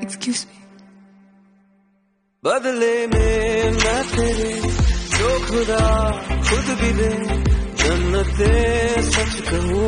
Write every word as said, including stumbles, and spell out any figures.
Excuse me. बदले में मैं तेरे जो खुदा खुद भी दे जन्नते सच कहूँ